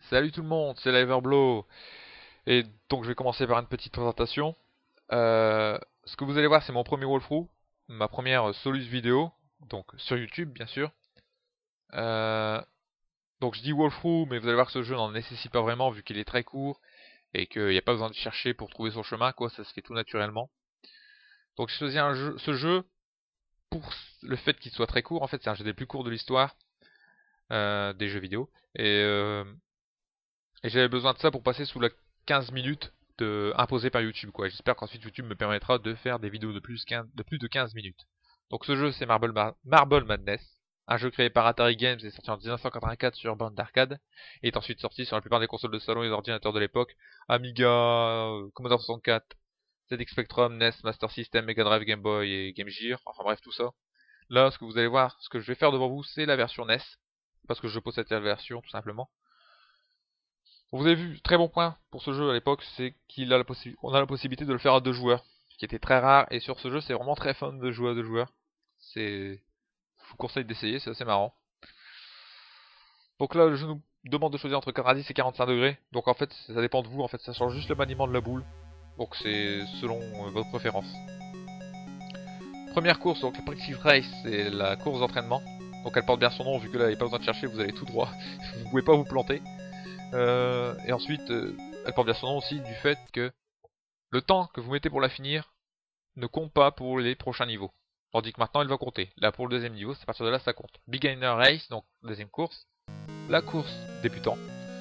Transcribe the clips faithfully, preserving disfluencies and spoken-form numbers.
Salut tout le monde, c'est l'Everblow. Et donc je vais commencer par une petite présentation. Euh, ce que vous allez voir, c'est mon premier walkthrough, ma première Solus vidéo, donc sur YouTube bien sûr. Euh, donc je dis walkthrough, mais vous allez voir que ce jeu n'en nécessite pas vraiment vu qu'il est très court et qu'il n'y a pas besoin de chercher pour trouver son chemin, quoi, ça se fait tout naturellement. Donc j'ai choisi un jeu, ce jeu pour le fait qu'il soit très court. En fait, c'est un jeu des plus courts de l'histoire euh, des jeux vidéo. Et euh, Et j'avais besoin de ça pour passer sous la quinze minutes de, imposée par YouTube, quoi. J'espère qu'ensuite YouTube me permettra de faire des vidéos de plus, quinze, de plus de quinze minutes. Donc ce jeu, c'est Marble, Marble Madness, un jeu créé par Atari Games et sorti en mille neuf cent quatre-vingt-quatre sur bande d'arcade, et est ensuite sorti sur la plupart des consoles de salon et des ordinateurs de l'époque, Amiga, euh, Commodore soixante-quatre, Z X Spectrum, N E S, Master System, Mega Drive, Game Boy et Game Gear, enfin bref tout ça. Là, ce que vous allez voir, ce que je vais faire devant vous, c'est la version N E S, parce que je possède cette version tout simplement. Vous avez vu, très bon point pour ce jeu à l'époque, c'est qu'il a la possibilité, on a la possibilité de le faire à deux joueurs, ce qui était très rare, et sur ce jeu c'est vraiment très fun de jouer à deux joueurs. C'est, je vous conseille d'essayer, c'est assez marrant. Donc là, le jeu nous demande de choisir entre quatre-vingt-dix et quarante-cinq degrés, donc en fait ça dépend de vous, en fait ça change juste le maniement de la boule, donc c'est selon euh, votre préférence. Première course, donc la Practice Race, c'est la course d'entraînement, donc elle porte bien son nom vu que là il n'y a pas besoin de chercher, vous allez tout droit, vous pouvez pas vous planter. Euh, et ensuite, euh, elle porte bien son nom aussi du fait que le temps que vous mettez pour la finir ne compte pas pour les prochains niveaux. Tandis que maintenant, elle va compter. Là, pour le deuxième niveau, c'est à partir de là, ça compte. Beginner Race, donc deuxième course. La course débutant.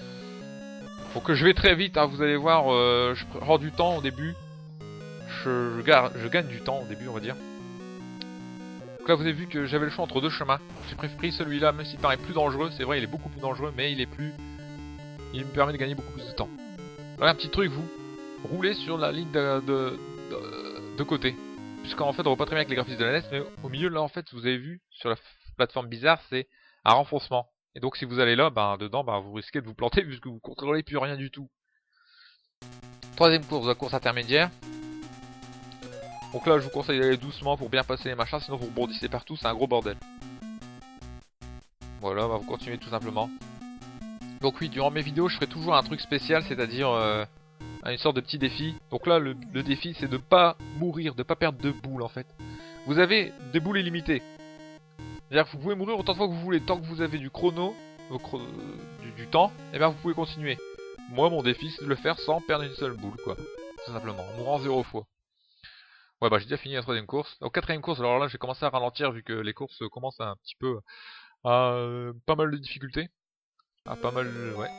Donc je vais très vite, hein, vous allez voir, euh, je prends du temps au début. Je, je, garde, je gagne du temps au début, on va dire. Donc là, vous avez vu que j'avais le choix entre deux chemins. J'ai préféré celui-là, même s'il paraît plus dangereux. C'est vrai, il est beaucoup plus dangereux, mais il est plus... il me permet de gagner beaucoup plus de temps. Alors un petit truc, vous roulez sur la ligne de, de, de, de côté. Puisqu'en fait on voit pas très bien avec les graphismes de la N E S, mais au milieu là en fait vous avez vu sur la plateforme bizarre c'est un renfoncement. Et donc si vous allez là, ben dedans ben, vous risquez de vous planter puisque vous contrôlez plus rien du tout. Troisième course, la course intermédiaire. Donc là je vous conseille d'aller doucement pour bien passer les machins, sinon vous rebondissez partout, c'est un gros bordel. Voilà, ben, vous continuez tout simplement. Donc oui, durant mes vidéos je ferai toujours un truc spécial, c'est-à-dire... Euh, une sorte de petit défi. Donc là, le, le défi, c'est de pas mourir, de pas perdre de boules en fait. Vous avez des boules illimitées. C'est-à-dire que vous pouvez mourir autant de fois que vous voulez. Tant que vous avez du chrono, chrono du, du temps, et eh bien vous pouvez continuer. Moi, mon défi, c'est de le faire sans perdre une seule boule, quoi. Tout simplement, en mourant zéro fois. Ouais, bah j'ai déjà fini la troisième course. Donc quatrième course, alors là, j'ai commencé à ralentir vu que les courses commencent à un petit peu à euh, pas mal de difficultés. À pas mal, ouais.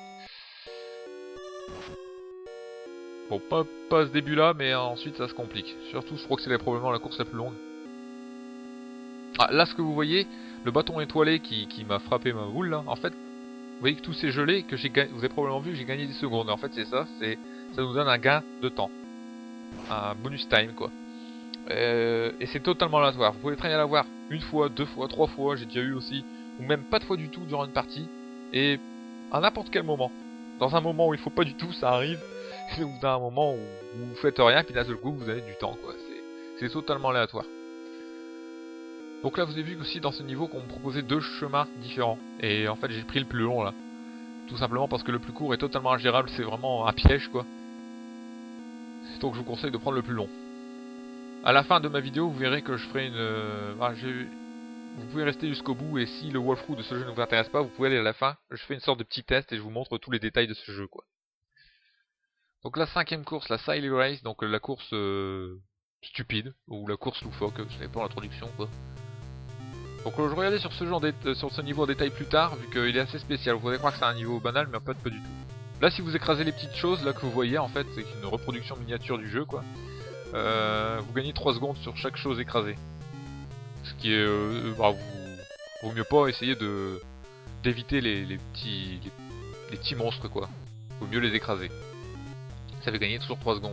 Bon, pas, pas ce début là, mais ensuite ça se complique. Surtout, je crois que c'est probablement la course la plus longue. Ah, là ce que vous voyez, le bâton étoilé qui, qui m'a frappé ma boule là, en fait, vous voyez que tout c'est gelé, que j'ai vous avez probablement vu que j'ai gagné des secondes. En fait c'est ça, c'est ça nous donne un gain de temps. Un bonus time quoi. Euh, et c'est totalement aléatoire. Vous pouvez très bien l'avoir une fois, deux fois, trois fois, j'ai déjà eu aussi, ou même pas de fois du tout durant une partie. Et à n'importe quel moment. Dans un moment où il faut pas du tout, ça arrive. C'est au bout d'un moment où vous faites rien, puis d'un seul coup vous avez du temps quoi. C'est totalement aléatoire. Donc là vous avez vu aussi dans ce niveau qu'on me proposait deux chemins différents. Et en fait j'ai pris le plus long là. Tout simplement parce que le plus court est totalement ingérable, c'est vraiment un piège quoi. Donc je vous conseille de prendre le plus long. À la fin de ma vidéo vous verrez que je ferai une... Euh, ah, vous pouvez rester jusqu'au bout et si le walkthrough de ce jeu ne vous intéresse pas, vous pouvez aller à la fin. Je fais une sorte de petit test et je vous montre tous les détails de ce jeu quoi. Donc la cinquième course, la Silly Race, donc la course euh, stupide, ou la course loufoque, je savais pas l'introduction quoi. Donc euh, je regardais sur ce, genre sur ce niveau en détail plus tard, vu qu'il est assez spécial, vous pouvez croire que c'est un niveau banal, mais en fait pas du tout. Là si vous écrasez les petites choses là que vous voyez, en fait c'est une reproduction miniature du jeu quoi. Euh, vous gagnez trois secondes sur chaque chose écrasée. Ce qui est... Euh, bah, vous, vaut mieux pas essayer de d'éviter les, les petits les, les petits monstres quoi. Vaut mieux les écraser. Ça fait gagner toujours trois secondes.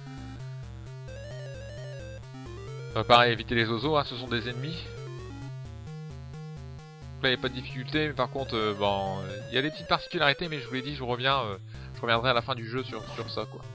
Euh, pareil, éviter les oiseaux, hein, ce sont des ennemis. Là, il n'y a pas de difficulté, mais par contre, euh, bon, il euh, y a des petites particularités, mais je vous l'ai dit, je reviens, euh, je reviendrai à la fin du jeu sur, sur ça, quoi.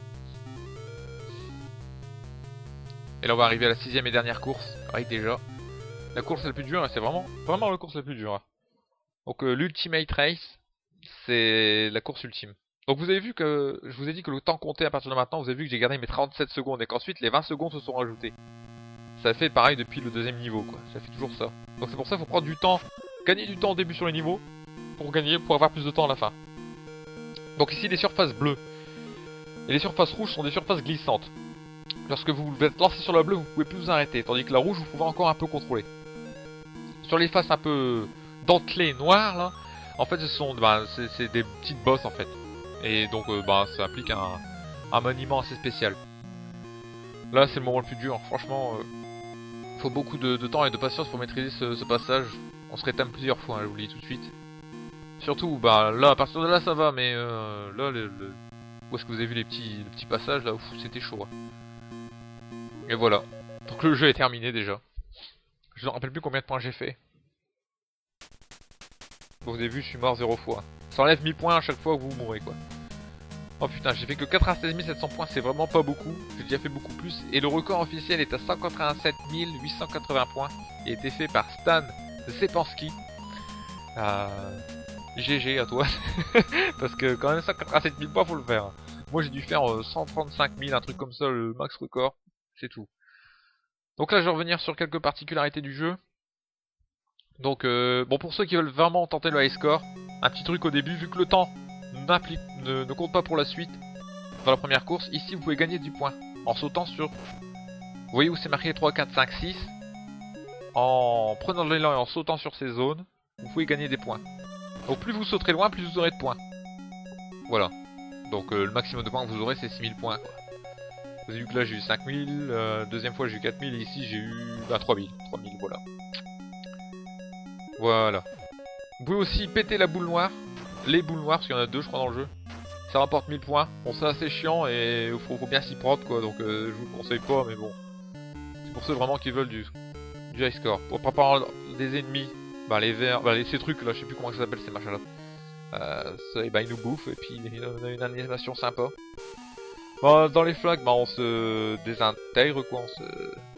Et là, on va arriver à la sixième et dernière course. Pareil, déjà. La course la plus dure, c'est vraiment, vraiment la course la plus dure. Donc, euh, l'Ultimate Race. c'est la course ultime. Donc vous avez vu que, je vous ai dit que le temps comptait à partir de maintenant, vous avez vu que j'ai gardé mes trente-sept secondes et qu'ensuite les vingt secondes se sont rajoutées. Ça fait pareil depuis le deuxième niveau quoi, ça fait toujours ça. Donc c'est pour ça qu'il faut prendre du temps, gagner du temps au début sur les niveaux, pour gagner, pour avoir plus de temps à la fin. Donc ici les surfaces bleues et les surfaces rouges sont des surfaces glissantes. Lorsque vous êtes lancé sur la bleue, vous pouvez plus vous arrêter, tandis que la rouge vous pouvez encore un peu contrôler. Sur les faces un peu dentelées noires là, en fait ce sont bah, c'est des petites bosses en fait. Et donc euh, bah, ça implique un, un maniement assez spécial. Là c'est le moment le plus dur, franchement euh, faut beaucoup de, de temps et de patience pour maîtriser ce, ce passage. On se rétame plusieurs fois, hein, je vous le dis tout de suite. Surtout bah là à partir de là ça va, mais euh, là le, le... où est-ce que vous avez vu les petits, les petits passages là, c'était chaud. Hein. Et voilà, donc le jeu est terminé déjà. Je ne me rappelle plus combien de points j'ai fait. Vous avez vu, je suis mort zéro fois. Ça enlève mille points à chaque fois que vous mourrez quoi. Oh putain, j'ai fait que quatre-vingt-seize mille sept cents points, c'est vraiment pas beaucoup. J'ai déjà fait beaucoup plus. Et le record officiel est à cent quatre-vingt-sept mille huit cent quatre-vingts points. Il a été fait par Stan Zepanski. Euh... G G à toi. Parce que quand même cent quatre-vingt-sept mille points, faut le faire. Moi j'ai dû faire euh, cent trente-cinq mille, un truc comme ça, le max record. C'est tout. Donc là je vais revenir sur quelques particularités du jeu. Donc euh, bon, pour ceux qui veulent vraiment tenter le high score, un petit truc au début, vu que le temps ne, ne compte pas pour la suite dans la première course, ici vous pouvez gagner du point en sautant sur, vous voyez où c'est marqué trois, quatre, cinq, six, en prenant de l'élan et en sautant sur ces zones, vous pouvez gagner des points. Donc plus vous sauterez loin, plus vous aurez de points. Voilà. Donc euh, le maximum de points que vous aurez c'est six mille points quoi. Vous avez vu que là j'ai eu cinq mille, euh, deuxième fois j'ai eu quatre mille et ici j'ai eu bah, trois mille, trois mille, voilà. Voilà. Vous pouvez aussi péter la boule noire, les boules noires, parce qu'il y en a deux je crois dans le jeu. Ça rapporte mille points. Bon c'est assez chiant et il faut, faut bien s'y prendre quoi, donc euh, je vous le conseille pas mais bon. C'est pour ceux vraiment qui veulent du, du high score. Pour préparer des ennemis, bah les verts, bah les, ces trucs là, je sais plus comment ça s'appelle ces machins là. Euh, ça, et bah ils nous bouffent et puis on a une animation sympa. Bon, dans les flaques, bah on se désintègre quoi, on se...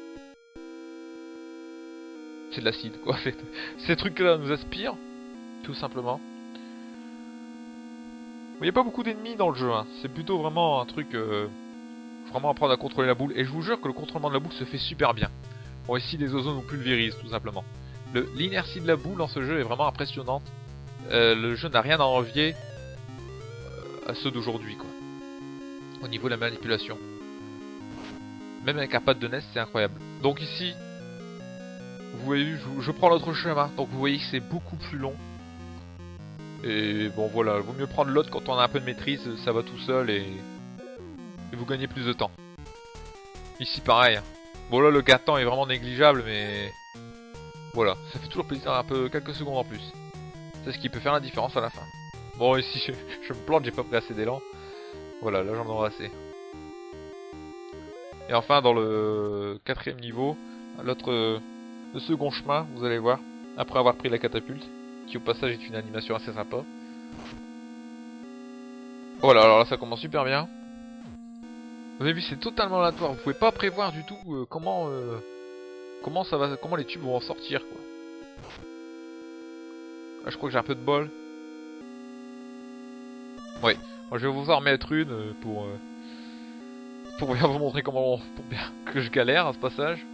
C'est de l'acide quoi, ces trucs là nous aspirent, tout simplement. Il n'y a pas beaucoup d'ennemis dans le jeu, hein. C'est plutôt vraiment un truc... Euh... Vraiment apprendre à contrôler la boule, et je vous jure que le contrôlement de la boule se fait super bien. Bon ici les ozons nous pulvérisent tout simplement. L'inertie de la boule dans ce jeu est vraiment impressionnante. Euh, le jeu n'a rien à envier euh, à ceux d'aujourd'hui quoi. Au niveau de la manipulation. Même avec un pad de N E S, c'est incroyable. Donc ici, vous voyez, je, je prends l'autre chemin. Donc vous voyez que c'est beaucoup plus long. Et bon voilà, il vaut mieux prendre l'autre quand on a un peu de maîtrise, ça va tout seul et, et vous gagnez plus de temps. Ici pareil. Bon là le gain de temps est vraiment négligeable mais... Voilà, ça fait toujours plaisir un peu quelques secondes en plus. C'est ce qui peut faire la différence à la fin. Bon ici je, je me plante, j'ai pas pris assez d'élan. Voilà, là j'en aurai assez. Et enfin dans le quatrième niveau, l'autre, le second chemin, vous allez voir, après avoir pris la catapulte, qui au passage est une animation assez sympa. Voilà, alors là ça commence super bien. Vous avez vu, c'est totalement aléatoire, vous pouvez pas prévoir du tout euh, comment euh, comment ça va, comment les tubes vont en sortir quoi. Là je crois que j'ai un peu de bol. Oui. Moi, je vais vous en remettre une euh, pour euh, pour bien vous montrer comment pour bien que je galère à ce passage.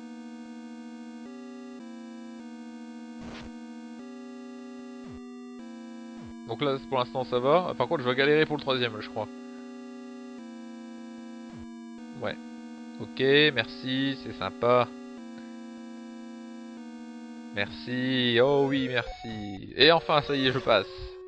Donc là pour l'instant ça va. Par contre je vais galérer pour le troisième je crois. Ouais. Ok, merci, c'est sympa. Merci, oh oui merci. Et enfin ça y est je passe.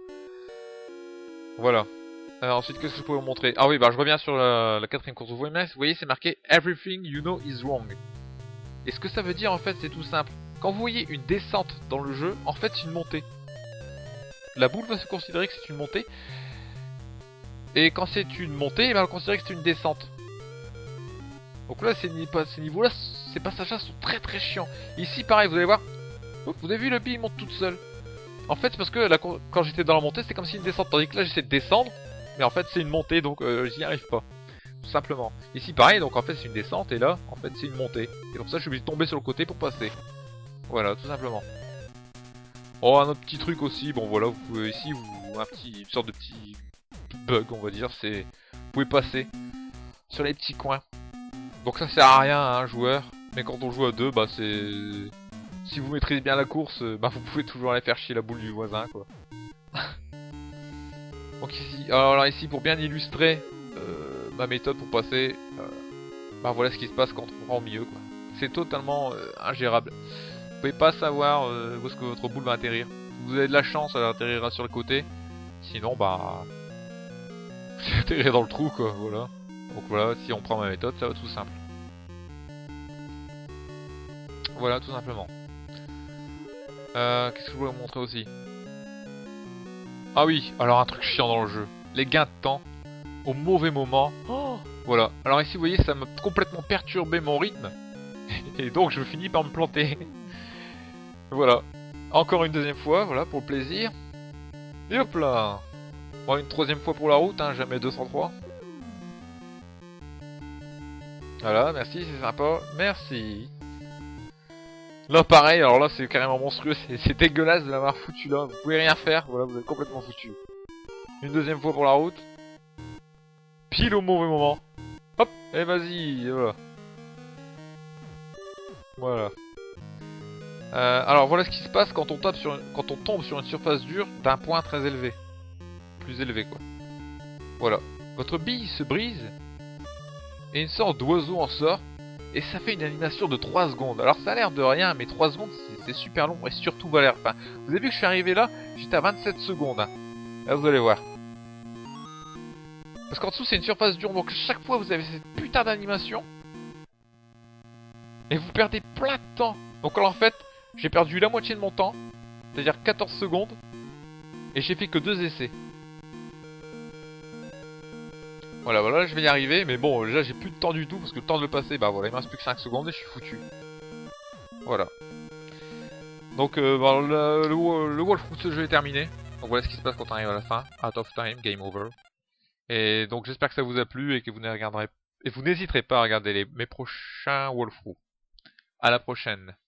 Voilà. Euh, ensuite, qu'est-ce que je peux vous montrer? Ah oui, bah je reviens sur la, la quatrième course. Vous voyez, vous voyez c'est marqué Everything you know is wrong. Et ce que ça veut dire en fait, c'est tout simple. Quand vous voyez une descente dans le jeu, en fait c'est une montée. La boule va se considérer que c'est une montée. Et quand c'est une montée, elle va considérer que c'est une descente. Donc là, ces, ces niveaux-là, ces passages-là sont très très chiants. Ici, pareil, vous allez voir. Vous avez vu, la bille monte toute seule. En fait, c'est parce que là, quand j'étais dans la montée, c'était comme si une descente. Tandis que là, j'essaie de descendre. Mais en fait c'est une montée donc euh, j'y arrive pas. Tout simplement. Ici pareil donc en fait c'est une descente et là en fait c'est une montée. Et pour ça je suis obligé de tomber sur le côté pour passer. Voilà tout simplement. Oh, un autre petit truc aussi, bon voilà, vous pouvez ici, vous, un petit, une sorte de petit bug, on va dire, c'est, vous pouvez passer sur les petits coins. Donc ça sert à rien à un joueur, mais quand on joue à deux, bah c'est, si vous maîtrisez bien la course, bah vous pouvez toujours aller faire chier la boule du voisin, quoi. Donc ici, alors là, ici pour bien illustrer euh, ma méthode pour passer, euh, bah voilà ce qui se passe quand on prend au milieu, quoi. C'est totalement euh, ingérable. Vous pouvez pas savoir euh, où est-ce que votre boule va atterrir. Si vous avez de la chance, elle atterrira sur le côté. Sinon, bah, vous atterrirez dans le trou, quoi. Voilà. Donc voilà, si on prend ma méthode, ça va tout simple. Voilà, tout simplement. Euh, Qu'est-ce que je voulais vous montrer aussi? Ah oui, alors un truc chiant dans le jeu. Les gains de temps au mauvais moment. Oh, voilà. Alors ici, vous voyez, ça m'a complètement perturbé mon rythme. Et donc, je finis par me planter. Voilà. Encore une deuxième fois, voilà, pour le plaisir. Et hop là. Bon, une troisième fois pour la route, hein, jamais deux cent trois. Voilà, merci, c'est sympa. Merci. Là, pareil, alors là, c'est carrément monstrueux. C'est dégueulasse de l'avoir foutu là. Vous pouvez rien faire, voilà, vous êtes complètement foutu. Une deuxième fois pour la route. Pile au mauvais moment. Hop, et vas-y, voilà. Voilà. Euh, alors voilà ce qui se passe quand on tape sur une... quand on tombe sur une surface dure d'un point très élevé. Plus élevé, quoi. Voilà. Votre bille se brise et une sorte d'oiseau en sort. Et ça fait une animation de trois secondes. Alors ça a l'air de rien, mais trois secondes c'est super long et surtout valeur. Enfin, vous avez vu que je suis arrivé là, j'étais à vingt-sept secondes. Hein. Là vous allez voir. Parce qu'en dessous c'est une surface dure, donc chaque fois vous avez cette putain d'animation. Et vous perdez plein de temps. Donc alors, en fait, j'ai perdu la moitié de mon temps. C'est-à-dire quatorze secondes. Et j'ai fait que deux essais. Voilà, voilà, je vais y arriver. Mais bon, là j'ai plus de temps du tout. Parce que le temps de le passer, bah voilà, il me reste plus que cinq secondes et je suis foutu. Voilà. Donc euh, bah, le, le, le walkthrough de ce jeu est terminé. Donc voilà ce qui se passe quand on arrive à la fin. Out of time, game over. Et donc j'espère que ça vous a plu et que vous ne regarderez et vous n'hésiterez pas à regarder les, mes prochains walkthroughs. À la prochaine.